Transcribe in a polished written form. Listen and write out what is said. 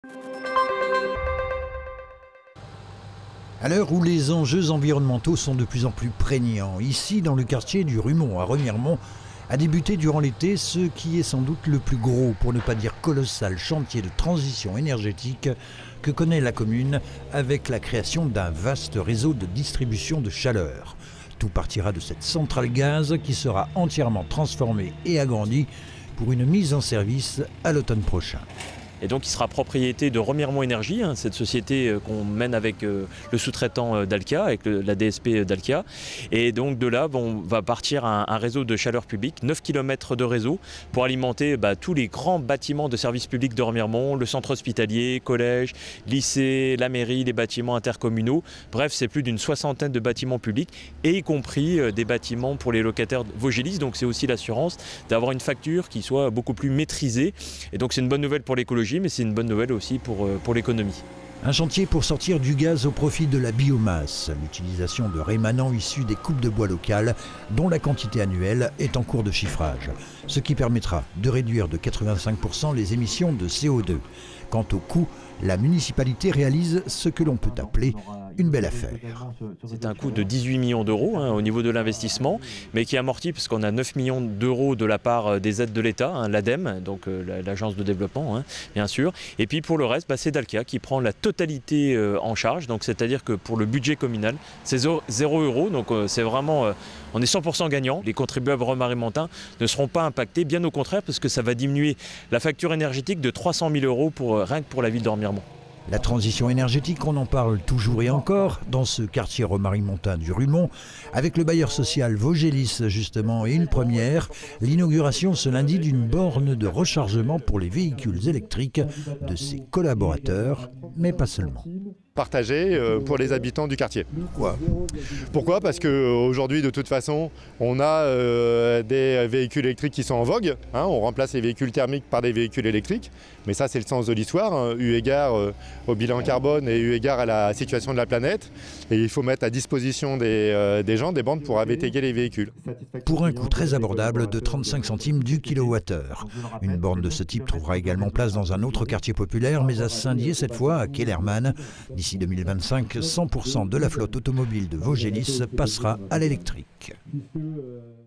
À l'heure où les enjeux environnementaux sont de plus en plus prégnants, ici dans le quartier du Rumont à Remiremont, a débuté durant l'été ce qui est sans doute le plus gros, pour ne pas dire colossal, chantier de transition énergétique que connaît la commune avec la création d'un vaste réseau de distribution de chaleur. Tout partira de cette centrale gaz qui sera entièrement transformée et agrandie pour une mise en service à l'automne prochain. Et donc il sera propriété de Remiremont Énergie, cette société qu'on mène avec le sous-traitant Dalkia, avec la DSP Dalkia. Et donc de là, va partir un réseau de chaleur publique, 9 km de réseau, pour alimenter tous les grands bâtiments de services publics de Remiremont, le centre hospitalier, collège, lycée, la mairie, les bâtiments intercommunaux. Bref, c'est plus d'une soixantaine de bâtiments publics, et y compris des bâtiments pour les locataires Vogelis. Donc c'est aussi l'assurance d'avoir une facture qui soit beaucoup plus maîtrisée. Et donc c'est une bonne nouvelle pour l'écologie, mais c'est une bonne nouvelle aussi pour l'économie. Un chantier pour sortir du gaz au profit de la biomasse, l'utilisation de rémanents issus des coupes de bois locales dont la quantité annuelle est en cours de chiffrage, ce qui permettra de réduire de 85% les émissions de CO2. Quant au coût, la municipalité réalise ce que l'on peut appeler une belle affaire. C'est un coût de 18 millions d'euros au niveau de l'investissement, mais qui est amorti parce qu'on a 9 millions d'euros de la part des aides de l'État, l'ADEME, donc l'agence de développement, bien sûr. Et puis pour le reste, c'est Dalkia qui prend la totalité en charge, donc c'est-à-dire que pour le budget communal, c'est 0 €, donc c'est vraiment, on est 100% gagnant. Les contribuables remarimontins ne seront pas impactés, bien au contraire, parce que ça va diminuer la facture énergétique de 300 000 € rien que pour la ville de Remiremont. La transition énergétique, on en parle toujours et encore dans ce quartier remarimontain du Rumont, avec le bailleur social Vogelis justement, et une première, l'inauguration ce lundi d'une borne de rechargement pour les véhicules électriques de ses collaborateurs, mais pas seulement. Partagé pour les habitants du quartier. Pourquoi? Parce qu'aujourd'hui, de toute façon, on a des véhicules électriques qui sont en vogue. On remplace les véhicules thermiques par des véhicules électriques. Mais ça, c'est le sens de l'histoire, eu égard au bilan carbone et eu égard à la situation de la planète. Et il faut mettre à disposition des gens des bornes pour AVTG les véhicules. Pour un coût très abordable de 35 centimes du kilowattheure. Une borne de ce type trouvera également place dans un autre quartier populaire, mais à Saint-Dié cette fois, à Kellermann. D'ici 2025, 100% de la flotte automobile de Vogelis passera à l'électrique.